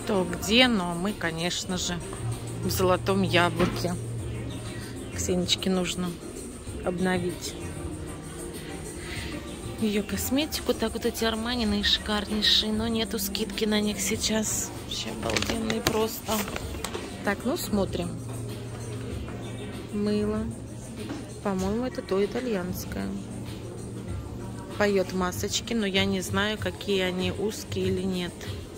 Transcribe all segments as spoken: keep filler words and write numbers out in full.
Кто где, но мы, конечно же, в Золотом Яблоке. Ксенечке нужно обновить ее косметику. Так, вот эти Арманины шикарнейшие, но нету скидки на них сейчас. Вообще обалденные просто. Так, ну смотрим. Мыло. По-моему, это то итальянское. Поет масочки, но я не знаю, какие они, узкие или нет.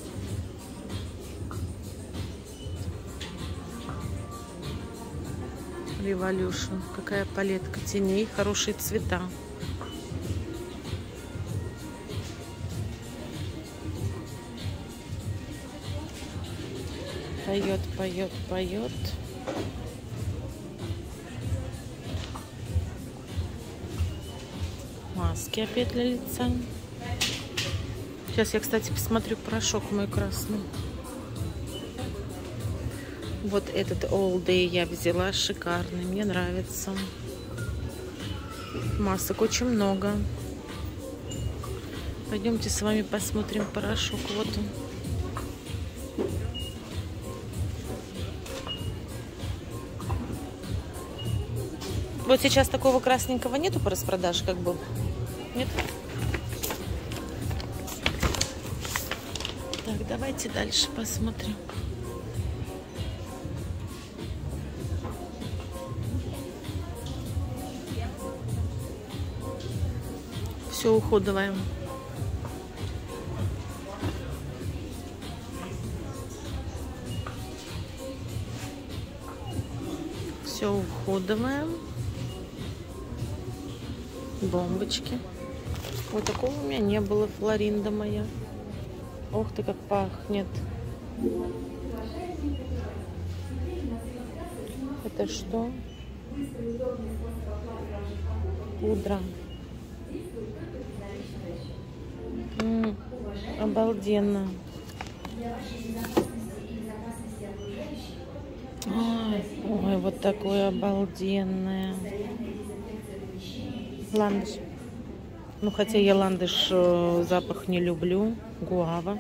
Revolution. Какая палетка теней, хорошие цвета. Поет, поет, поет. Маски опять для лица. Сейчас я, кстати, посмотрю порошок мой красный. Вот этот All Day я взяла, шикарный, мне нравится. Масок очень много. Пойдемте с вами посмотрим порошок. Вот он. Вот сейчас такого красненького нету по распродаже, как был? Нет? Так, давайте дальше посмотрим. Все уходовое. Все уходовое. Бомбочки. Вот такого у меня не было, Флоринда моя. Ох ты, как пахнет. Это что? Пудра. М-м, обалденно. Ой, ой, вот такое обалденное. Ландыш. Ну, хотя я ландыш э, запах не люблю. Гуава.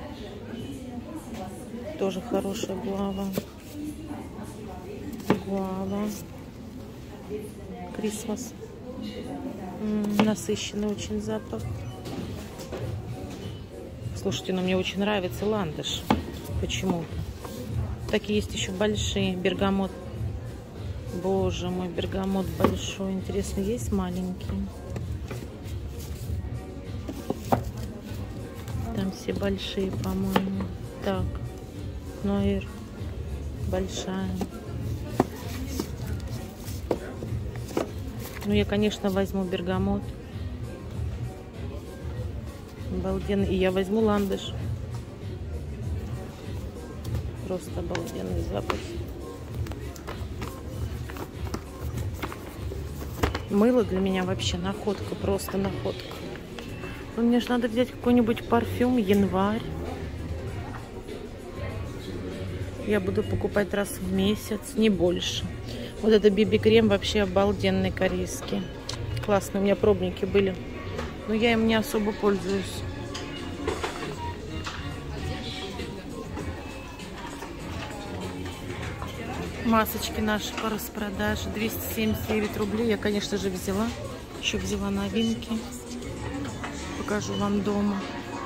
Тоже хорошая гуава. Гуава. Крисмас. М-м, насыщенный очень запах. Слушайте, ну мне очень нравится ландыш. Почему-то. Такие есть еще большие. Бергамот. Боже мой, бергамот большой. Интересно, есть маленький? Там все большие, по-моему. Так. Нойер. Большая. Ну, я, конечно, возьму бергамот. Обалденный. И я возьму ландыш. Просто обалденный запах. Мыло для меня вообще находка, просто находка. Но мне же надо взять какой-нибудь парфюм, январь. Я буду покупать раз в месяц, не больше. Вот это би би-крем вообще обалденный, корейский. Классные у меня пробники были. Но я им не особо пользуюсь. Масочки наши по распродаже. двести семьдесят девять рублей. Я, конечно же, взяла. Еще взяла новинки. Покажу вам дома.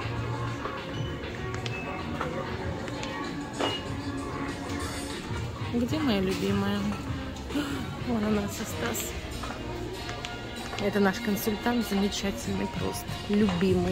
Где моя любимая? Вон она, Стас. Это наш консультант, замечательный просто, любимый.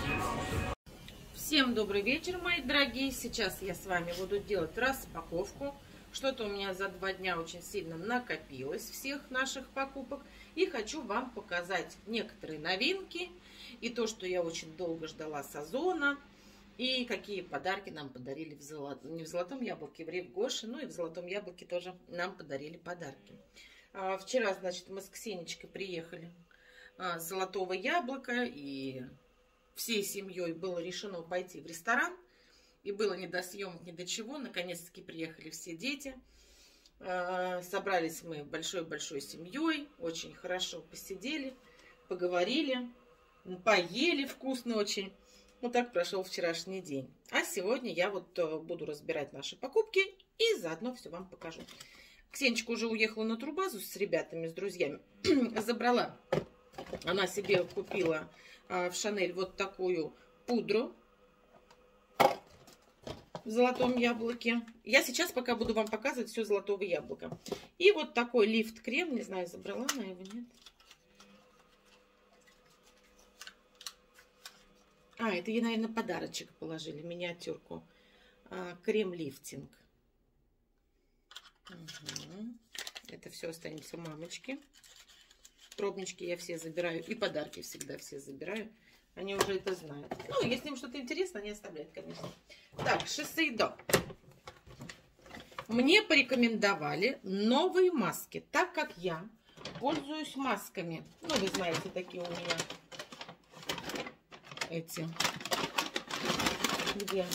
Всем добрый вечер, мои дорогие. Сейчас я с вами буду делать распаковку. Что-то у меня за два дня очень сильно накопилось всех наших покупок. И хочу вам показать некоторые новинки. И то, что я очень долго ждала с Озона. И какие подарки нам подарили в Золотом, не в Золотом Яблоке, в Рив-Гоше. Ну и в Золотом Яблоке тоже нам подарили подарки. А, вчера, значит, мы с Ксенечкой приехали а, с Золотого Яблока. И всей семьей было решено пойти в ресторан. И было не до съемок, ни до чего. Наконец-таки приехали все дети. Собрались мы большой-большой семьей. Очень хорошо посидели, поговорили, поели вкусно очень. Вот так прошел вчерашний день. А сегодня я вот буду разбирать наши покупки и заодно все вам покажу. Ксенечка уже уехала на турбазу с ребятами, с друзьями. Забрала. Она себе купила в Шанель вот такую пудру в золотом яблоке. Я сейчас пока буду вам показывать все золотого яблока. И вот такой лифт-крем. Не знаю, забрала она его, нет? А, это ей, наверное, подарочек положили, миниатюрку. А, крем-лифтинг. Угу. Это все останется у мамочки. Пробнички я все забираю. И подарки всегда все забираю. Они уже это знают. Ну, если им что-то интересно, они оставляют, конечно. Так, Шисейдо. Мне порекомендовали новые маски, так как я пользуюсь масками. Ну, вы знаете, такие у меня эти. Где?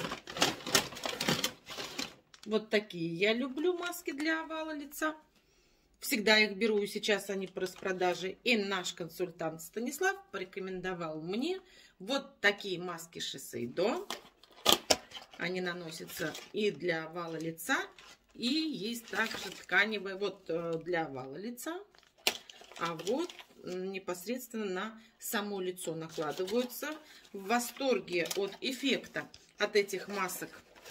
Вот такие я люблю маски для овала лица. Всегда их беру, и сейчас они по распродаже. И наш консультант Станислав порекомендовал мне вот такие маски Шисейдо. Они наносятся и для овала лица, и есть также тканевые вот для овала лица. А вот непосредственно на само лицо накладываются. В восторге от эффекта от этих масок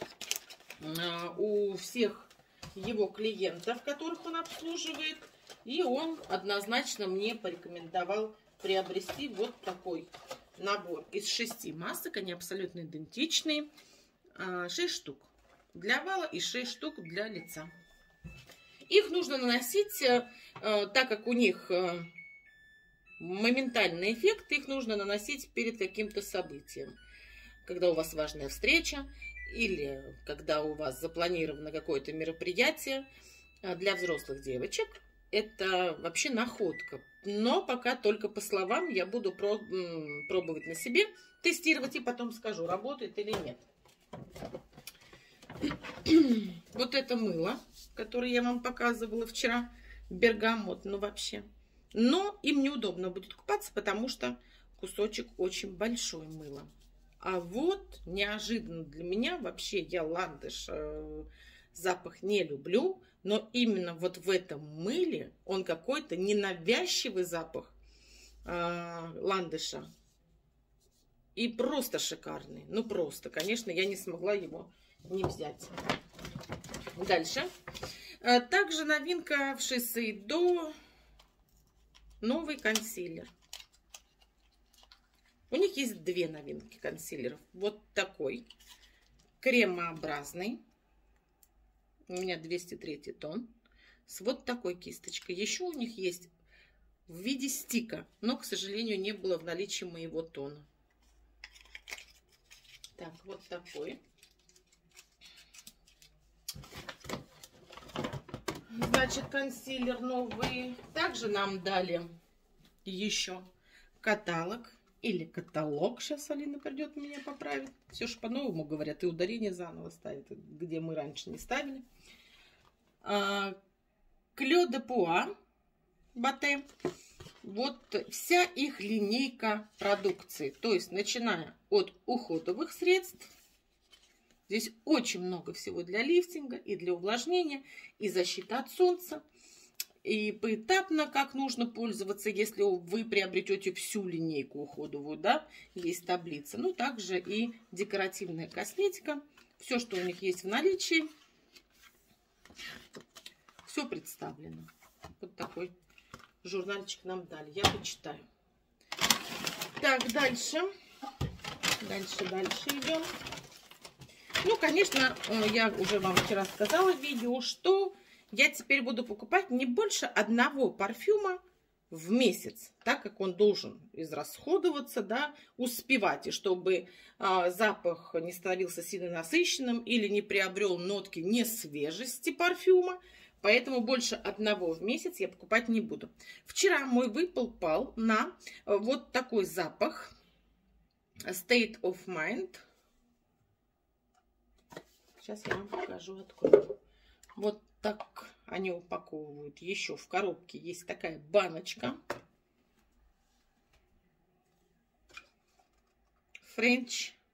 у всех его клиентов, которых он обслуживает. И он однозначно мне порекомендовал приобрести вот такой набор из шести масок. Они абсолютно идентичные. шесть штук для овала и шесть штук для лица. Их нужно наносить, так как у них моментальный эффект, их нужно наносить перед каким-то событием. Когда у вас важная встреча или когда у вас запланировано какое-то мероприятие. Для взрослых девочек это вообще находка. Но пока только по словам, я буду пробовать на себе, тестировать и потом скажу, работает или нет. Вот это мыло, которое я вам показывала вчера, бергамот, ну вообще. Но им неудобно будет купаться, потому что кусочек очень большой мыла. А вот неожиданно для меня, вообще я ландыш э, запах не люблю, но именно вот в этом мыле он какой-то ненавязчивый запах э, ландыша. И просто шикарный. Ну просто, конечно, я не смогла его не взять. Дальше. Также новинка в Шисейдо. Новый консилер. У них есть две новинки консилеров. Вот такой. Кремообразный. У меня двести третий тон. С вот такой кисточкой. Еще у них есть в виде стика. Но, к сожалению, не было в наличии моего тона. Так, вот такой. Значит, консилер новый. Также нам дали еще каталог или каталог. Сейчас Алина придет меня поправить. Все же по-новому говорят. И ударение заново ставят, где мы раньше не ставили. Клё де Пуа Батэ. Вот вся их линейка продукции. То есть, начиная от уходовых средств. Здесь очень много всего для лифтинга и для увлажнения, и защиты от солнца. И поэтапно, как нужно пользоваться, если вы приобретете всю линейку уходовую, да, есть таблица. Ну, также и декоративная косметика. Все, что у них есть в наличии, все представлено. Вот такой журнальчик нам дали. Я почитаю. Так, дальше. Дальше, дальше идем. Ну, конечно, я уже вам вчера сказала в видео, что я теперь буду покупать не больше одного парфюма в месяц, так как он должен израсходоваться, да, успевать, и чтобы а, запах не становился сильно насыщенным или не приобрел нотки несвежести парфюма. Поэтому больше одного в месяц я покупать не буду. Вчера мой выпал пал на вот такой запах State of Mind. Сейчас я вам покажу, открою. Вот так они упаковывают. Еще в коробке есть такая баночка. French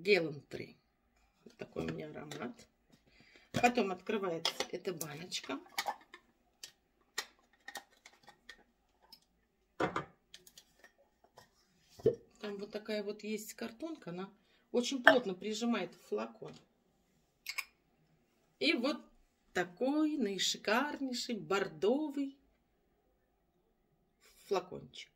Gallantry. Вот такой у меня аромат. Потом открывается эта баночка. Там вот такая вот есть картонка, она очень плотно прижимает флакон. И вот такой наишикарнейший бордовый флакончик.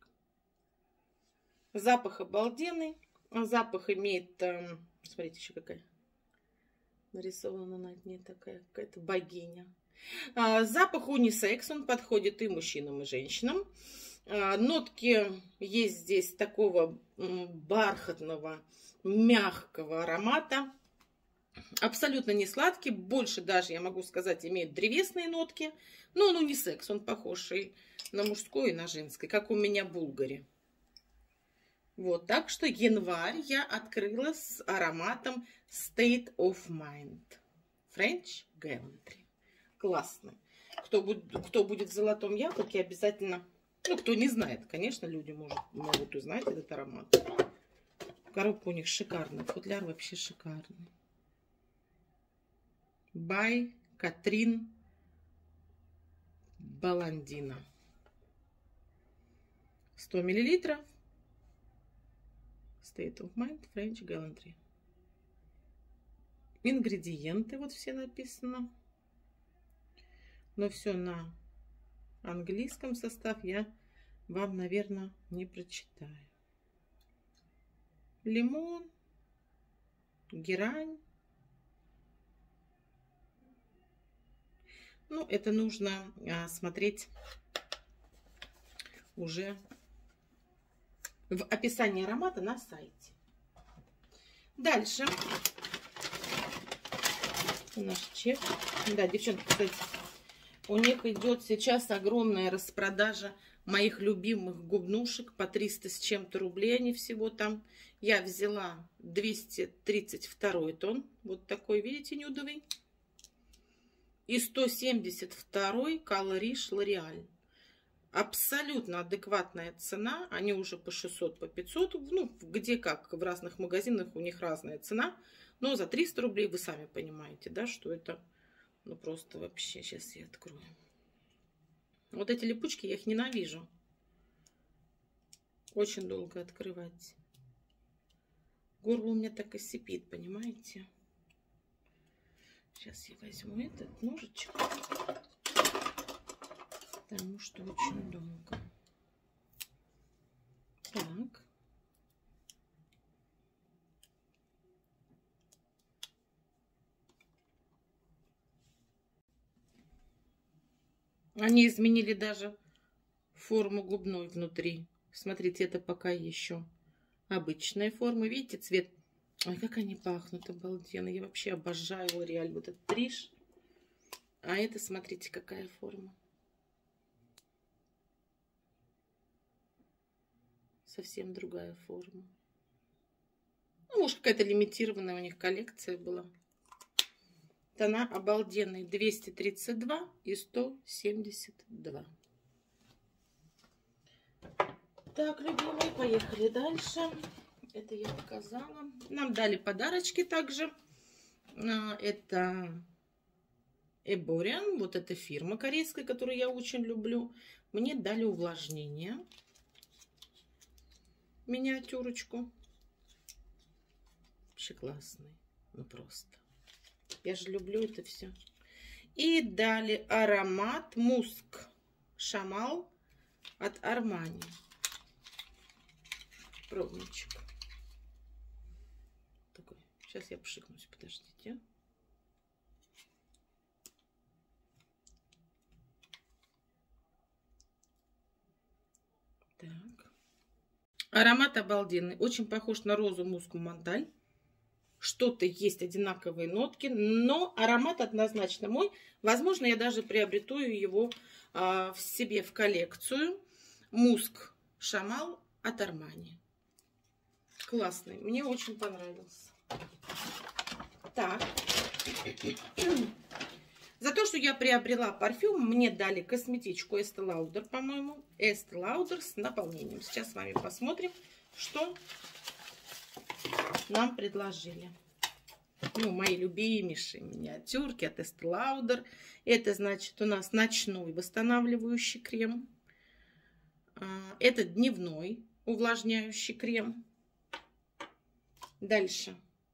Запах обалденный. Запах имеет, э, смотрите, еще какая нарисована на дне такая какая-то богиня. А, запах унисекс, он подходит и мужчинам, и женщинам. А, нотки есть здесь такого бархатного, мягкого аромата. Абсолютно не сладкий, больше даже, я могу сказать, имеет древесные нотки. Но он унисекс, он похож и на мужской, и на женский, как у меня Булгари. Вот, так что январь я открыла с ароматом State of Mind. French Gallantry. Классно. Кто будет, кто будет в золотом яблоке, обязательно... Ну, кто не знает, конечно, люди может, могут узнать этот аромат. Коробка у них шикарная. Футляр вообще шикарный. By Катрин Баландина. сто миллилитров. State of Mind, French Gallantry. Ингредиенты вот все написано. Но все на английском состав я вам, наверное, не прочитаю. Лимон, герань. Ну, это нужно а, смотреть уже в описании аромата на сайте. Дальше наш чек. Да, девчонки, кстати, у них идет сейчас огромная распродажа моих любимых губнушек по триста с чем-то рублей. Они всего там. Я взяла двести тридцать второй тон. Вот такой, видите, нюдовый. И сто семьдесят второй Color Riche L'Oreal. Абсолютно адекватная цена. Они уже по шестьсот, по пятьсот. Ну, где как, в разных магазинах у них разная цена. Но за триста рублей вы сами понимаете, да, что это, ну, просто вообще. Сейчас я открою. Вот эти липучки, я их ненавижу. Очень долго открывать. Горло у меня так и сипит, понимаете? Сейчас я возьму этот ножичек. Потому что очень долго. Так. Они изменили даже форму губной внутри. Смотрите, это пока еще обычная форма. Видите, цвет. Ой, как они пахнут обалденно. Я вообще обожаю L'Oreal. Вот этот Риш. А это, смотрите, какая форма. Совсем другая форма. Ну, может, какая-то лимитированная у них коллекция была. Тона обалденные. двести тридцать два и сто семьдесят два. Так, любимые, поехали дальше. Это я показала. Нам дали подарочки также. Это Erborian. Вот эта фирма корейская, которую я очень люблю. Мне дали увлажнение. Миниатюрочку. Вообще классный. Ну просто. Я же люблю это все. И дали аромат Муск Шамал от Armani. Пробничек. Такой. Сейчас я пшикнусь, подождите. Так. Аромат обалденный. Очень похож на розу Муску Монталь. Что-то есть одинаковые нотки, но аромат однозначно мой. Возможно, я даже приобрету его а, в себе в коллекцию. Муск Шамал от Armani. Классный. Мне очень понравился. Так. За то, что я приобрела парфюм, мне дали косметичку Estée Lauder, по-моему. Estée Lauder с наполнением. Сейчас с вами посмотрим, что нам предложили. Ну, мои любимейшие миниатюрки от Estee Lauder. Это, значит, у нас ночной восстанавливающий крем. Это дневной увлажняющий крем. Дальше.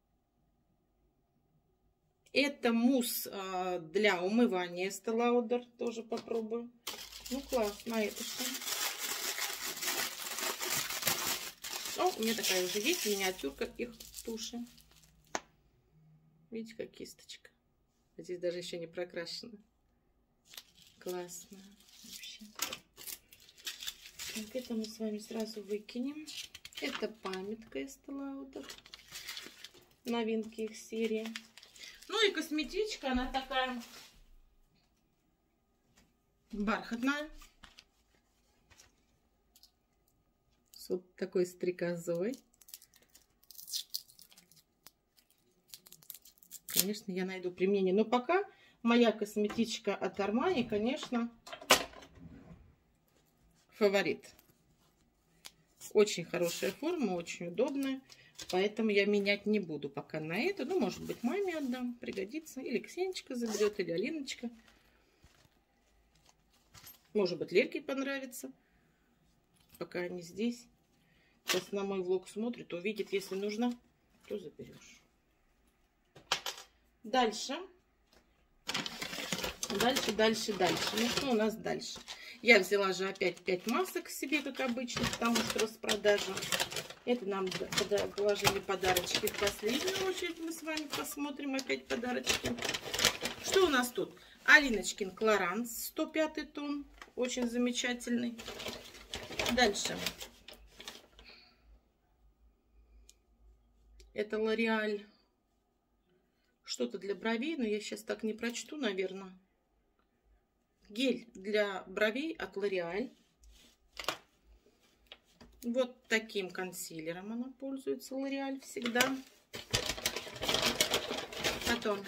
Это мусс для умывания Estee Lauder. Тоже попробую. Ну, классно. А это что? О, у меня такая уже есть миниатюрка их туши. Видите, как кисточка. Здесь даже еще не прокрашена. Классно. Вообще. Так, это мы с вами сразу выкинем. Это памятка Estee Lauder. Новинки их серии. Ну и косметичка, она такая бархатная. С вот такой стрекозой. Конечно, я найду применение. Но пока моя косметичка от Armani, конечно, фаворит. Очень хорошая форма, очень удобная. Поэтому я менять не буду пока на эту. Ну, может быть, маме отдам, пригодится. Или Ксенечка заберет, или Алиночка. Может быть, Лерке понравится. Пока они здесь. Сейчас на мой влог смотрит, увидит, если нужно, то заберешь. Дальше. Дальше, дальше, дальше. Ну, что у нас дальше? Я взяла же опять пять масок себе, как обычно, потому что распродажа. Это нам положили подарочки. В последнюю очередь мы с вами посмотрим опять подарочки. Что у нас тут? Алиночкин Клоранс, сто пятый тон. Очень замечательный. Дальше. Это L'Oréal. Что-то для бровей, но я сейчас так не прочту, наверное. Гель для бровей от L'Oréal. Вот таким консилером она пользуется, L'Oréal, всегда. Потом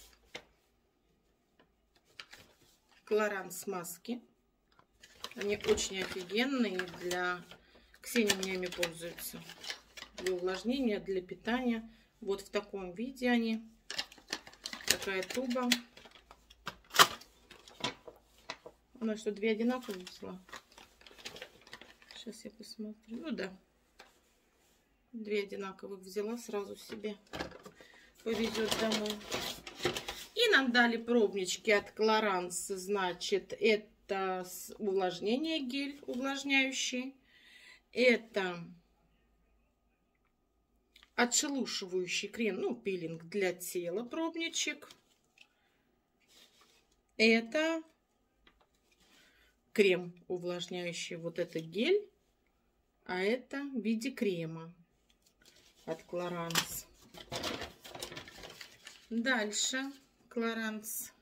Клоранс маски. Они очень офигенные. Для Ксения меня ими пользуется. Для увлажнения, для питания. Вот в таком виде они. Такая туба. Она что, две одинаковые взяла? Сейчас я посмотрю. Ну да. Две одинаковых взяла сразу себе. Повезет домой. И нам дали пробнички от Клоранс. Значит, это увлажнение, гель увлажняющий. Это отшелушивающий крем, ну, пилинг для тела, пробничек. Это крем увлажняющий, вот это гель, а это в виде крема от Клоранс. Дальше Клоранс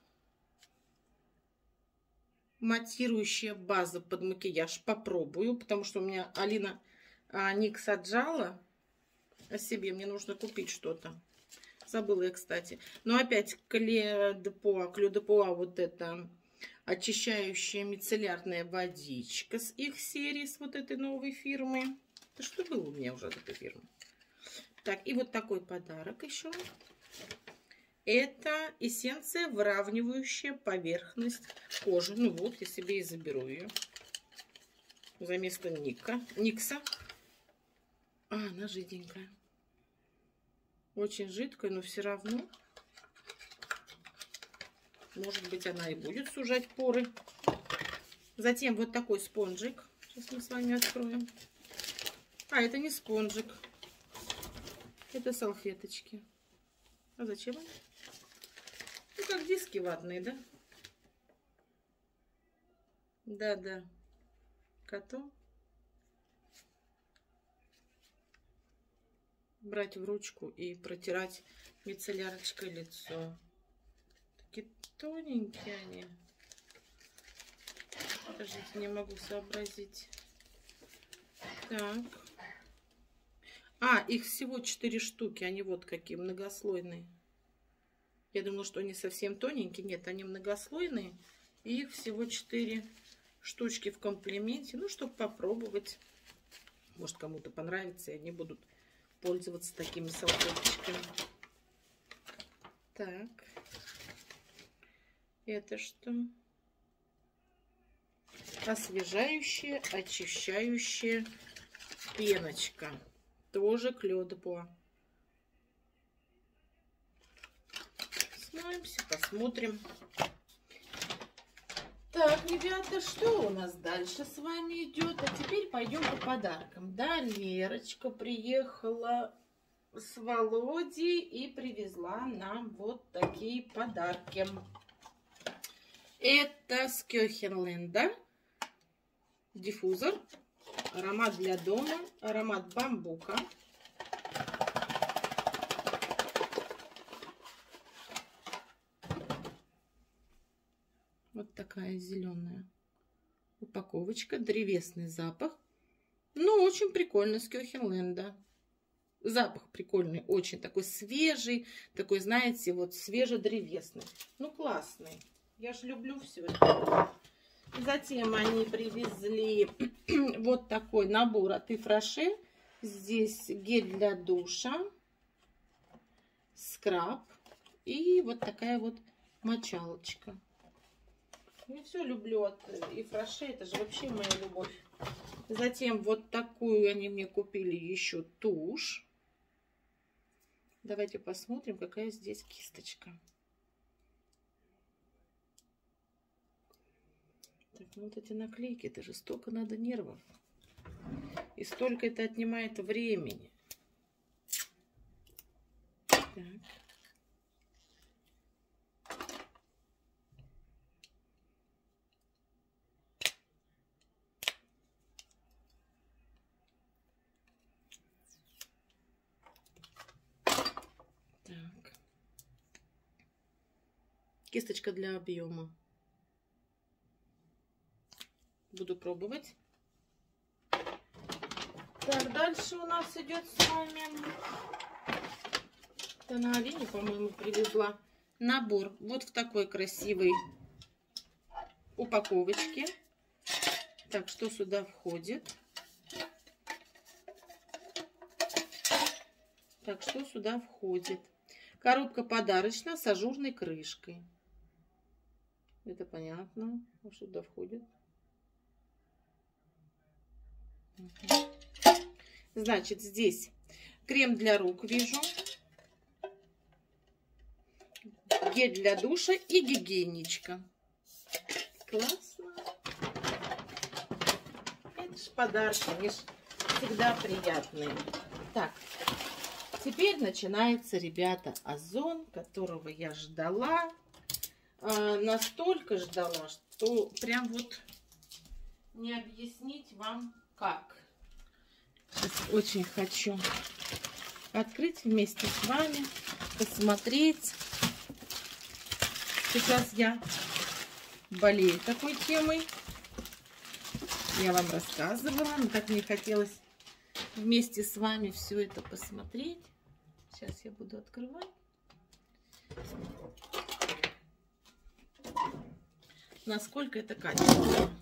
матирующая база под макияж. Попробую, потому что у меня Алина а, Никс отжала о себе. Мне нужно купить что-то. Забыла я, кстати. Но опять Кле де Пуа, Кле де Пуа, вот это очищающая мицеллярная водичка с их серии, с вот этой новой фирмы. Это что было у меня уже от этой фирмы? Так, и вот такой подарок еще. Это эссенция, выравнивающая поверхность кожи. Ну вот, я себе и заберу ее. За место Ника, Никса. А, она жиденькая. Очень жидкая, но все равно. Может быть, она и будет сужать поры. Затем вот такой спонжик. Сейчас мы с вами откроем. А, это не спонжик. Это салфеточки. А зачем они? Ну, как диски ватные, да? Да-да. Коту. Брать в ручку и протирать мицеллярочкой лицо. Такие тоненькие они. Подождите, не могу сообразить. Так. А, их всего четыре штуки. Они вот какие, многослойные. Я думала, что они совсем тоненькие. Нет, они многослойные. И их всего четыре штучки в комплименте. Ну, чтобы попробовать. Может, кому-то понравится, и они будут пользоваться такими салфеточками. Так. Это что? Освежающая, очищающая пеночка. Тоже Клёдебуа. Смоемся, посмотрим. Так, ребята, что у нас дальше с вами идет? А теперь пойдем по подаркам. Да, Лерочка приехала с Володей и привезла нам вот такие подарки. Это с Кёхенлэнда диффузор, аромат для дома, аромат бамбука. Вот такая зеленая упаковочка, древесный запах. Ну, очень прикольно, с Кёхенлэнда. Запах прикольный, очень такой свежий, такой, знаете, вот свежедревесный. Ну, классный. Я же люблю все это. Затем они привезли вот такой набор от Ифраше. Здесь гель для душа, скраб и вот такая вот мочалочка. Я все люблю от Ифраше, это же вообще моя любовь. Затем вот такую они мне купили еще тушь. Давайте посмотрим, какая здесь кисточка. Так, ну вот эти наклейки, это же столько надо нервов. И столько это отнимает времени. Так. Так. Кисточка для объема. Буду пробовать. Так, дальше у нас идет с вами. Это на Алине, по-моему, привезла набор вот в такой красивой упаковочке. Так, что сюда входит? Так, что сюда входит? Коробка подарочная с ажурной крышкой. Это понятно. А что туда входит? Угу. Значит, здесь крем для рук вижу, гель для душа и гигиеничка. Классно. Это ж подарки, они ж всегда приятные. Так, теперь начинается, ребята, озон, которого я ждала. А, настолько ждала, что прям вот не объяснить вам как. Сейчас очень хочу открыть вместе с вами, посмотреть. Сейчас я болею такой темой. Я вам рассказывала, но так мне хотелось вместе с вами все это посмотреть. Сейчас я буду открывать. Насколько это качественно.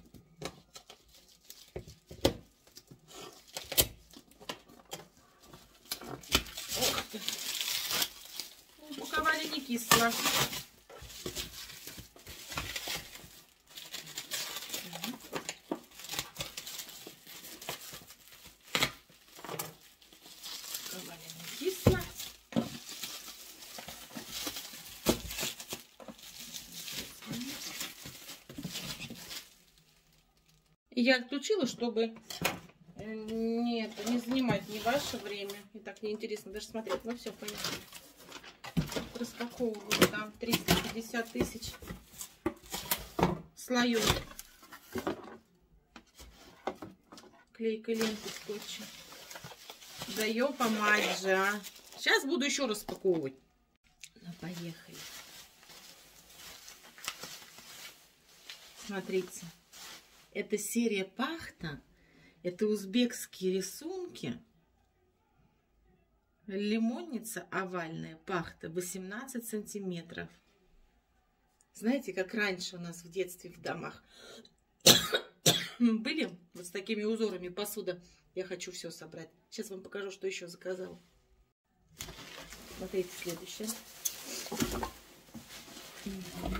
Ох ты. Упаковали не кисло. Упаковали не кисло. Я отключила, чтобы не, это, не занимать не ваше время. И так неинтересно даже смотреть. Ну все, понятно. Распаковываю там триста пятьдесят тысяч слоев клейкой ленты скотча. Да ёпа мать же, а. Сейчас буду еще распаковывать. Ну, поехали. Смотрите. Это серия Пахта. Это узбекские рисунки. Лимонница овальная, Пахта, восемнадцать сантиметров. Знаете, как раньше у нас в детстве в домах были вот с такими узорами посуда Я хочу все собрать. Сейчас вам покажу, что еще заказала. Смотрите, следующее. Угу.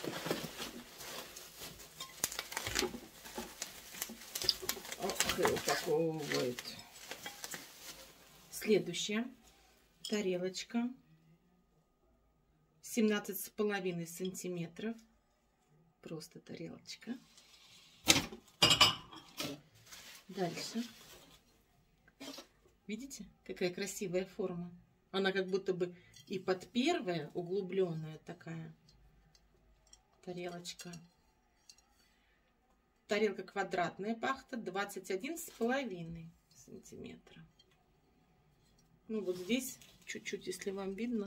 Ох, и упаковывает. Следующая тарелочка. семнадцать с половиной сантиметров. Просто тарелочка. Дальше. Видите, какая красивая форма? Она как будто бы и под первая углубленная такая тарелочка. Тарелка квадратная, пахта двадцать один с половиной сантиметра. Ну вот здесь чуть-чуть, если вам видно,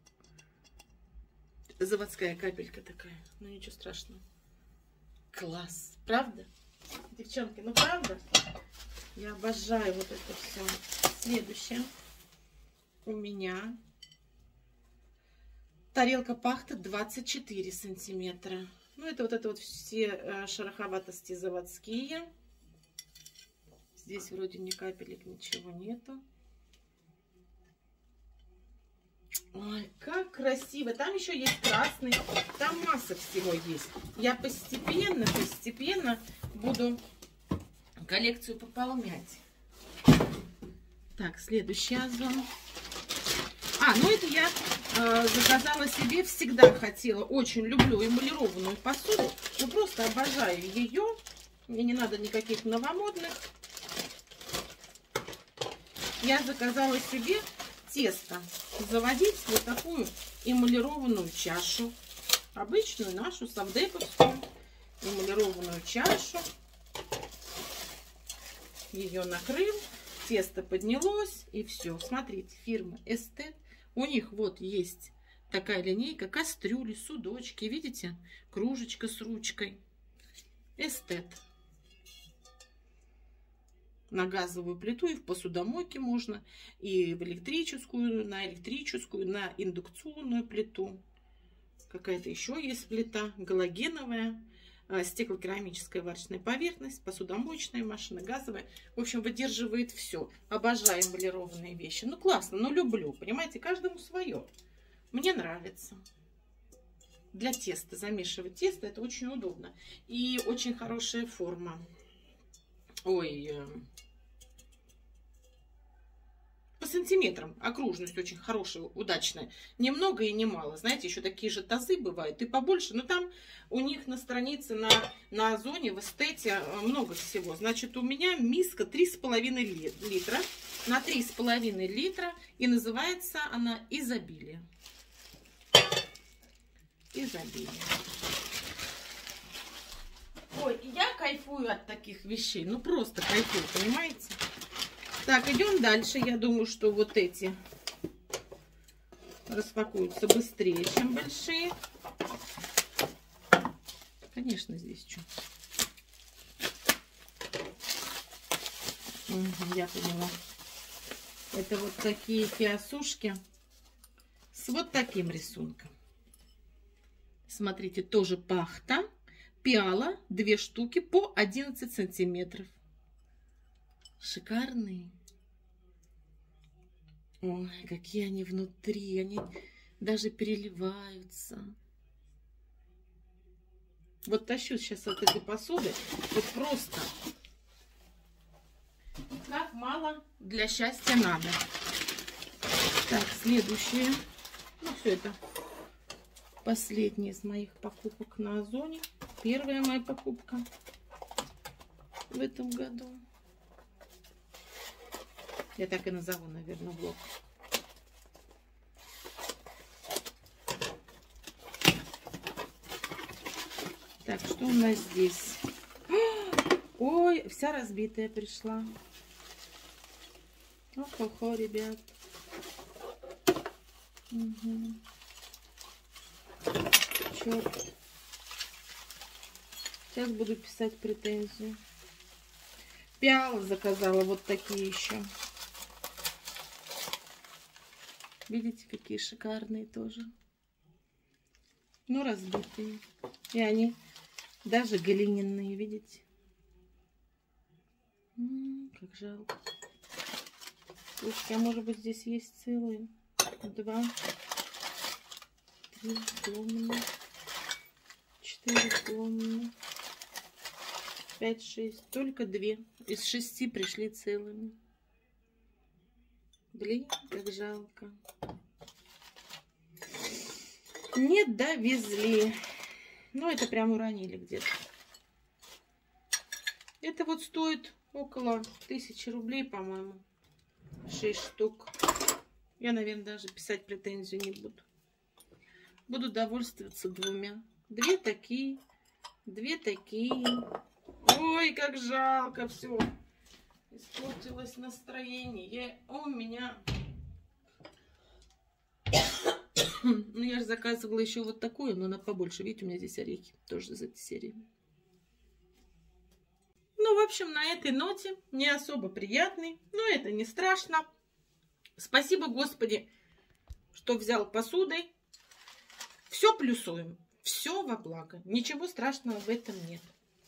заводская капелька такая. Ну ничего страшного. Класс, правда? Девчонки, ну правда? Я обожаю вот это все. Следующее. У меня тарелка пахта двадцать четыре сантиметра. Ну, это вот это вот все шероховатости заводские. Здесь вроде ни капелек, ничего нету. Ой, как красиво. Там еще есть красный. Там масса всего есть. Я постепенно, постепенно буду коллекцию пополнять. Так, следующий озон. А, ну это я э, заказала себе, всегда хотела, очень люблю эмалированную посуду, ну просто обожаю ее, мне не надо никаких новомодных. Я заказала себе тесто, заводить вот такую эмалированную чашу, обычную нашу совдеповскую эмалированную чашу, ее накрыл, тесто поднялось и все. Смотрите, фирма Эстет. У них вот есть такая линейка, кастрюли, судочки, видите? Кружечка с ручкой. Эстет. На газовую плиту и в посудомойке можно, и в электрическую, на электрическую, на индукционную плиту. Какая-то еще есть плита, галогеновая, стеклокерамическая варочная поверхность, посудомоечная машина, газовая. В общем, выдерживает все. Обожаю эмалированные вещи. Ну, классно, но люблю. Понимаете, каждому свое. Мне нравится. Для теста, замешивать тесто, это очень удобно. И очень хорошая форма. Ой, по сантиметрам окружность очень хорошая, удачная. Немного и немало. Знаете, еще такие же тазы бывают и побольше. Но там у них на странице, на, на Озоне, в Эстете много всего. Значит, у меня миска три с половиной литра. На три с половиной литра. И называется она «Изобилие». Изобилие. Ой, я кайфую от таких вещей. Ну, просто кайфую, понимаете? Так, идем дальше. Я думаю, что вот эти распакуются быстрее, чем большие. Конечно, здесь что? Угу, я поняла. Это вот такие фиасушки с вот таким рисунком. Смотрите, тоже пахта. Пиала, две штуки по одиннадцать сантиметров. Шикарные. Ой, какие они внутри. Они даже переливаются. Вот тащу сейчас от этой посуды. Вот просто. Как мало для счастья надо. Так, следующее. Ну, все это последние из моих покупок на Озоне. Первая моя покупка в этом году. Я так и назову, наверное, блог. Так, что у нас здесь? Ой, вся разбитая пришла. Ох-хо-хо, ребят. Угу. Черт. Сейчас буду писать претензию. Пиала заказала вот такие еще. Видите, какие шикарные тоже. Ну, разбитые. И они даже глиняные, видите? М-м, как жалко. Слушайте, а может быть здесь есть целые? Два, три сломанные, четыре сломанные, пять, шесть. Только две из шести пришли целыми. Блин, как жалко. Не довезли. Ну, это прям уронили где-то. Это вот стоит около тысячи рублей, по-моему. шесть штук. Я, наверное, даже писать претензию не буду. Буду довольствоваться двумя. Две такие, две такие. Ой, как жалко все. Испортилось настроение у меня. Ну, я же заказывала еще вот такую, но она побольше. Видите, у меня здесь орехи тоже из этой серии. Ну, в общем, на этой ноте не особо приятный, но это не страшно. Спасибо, Господи, что взял посудой. Все плюсуем, все во благо. Ничего страшного в этом нет.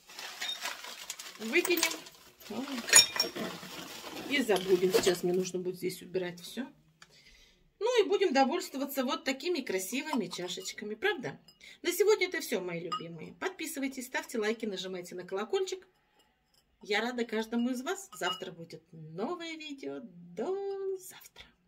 Выкинем и забудем. Сейчас мне нужно будет здесь убирать все. Ну и будем довольствоваться вот такими красивыми чашечками, правда? На сегодня это все, мои любимые. Подписывайтесь, ставьте лайки, нажимайте на колокольчик. Я рада каждому из вас. Завтра будет новое видео. До завтра.